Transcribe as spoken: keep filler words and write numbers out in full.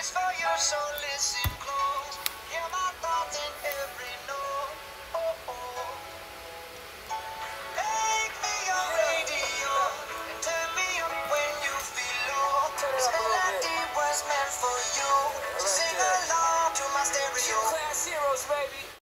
is for you, so listen close. Hear my thoughts in every note. Oh, oh. Make me your radio and turn me up when you feel low. This melody was meant for you. So sing along to my stereo. Class heroes, baby.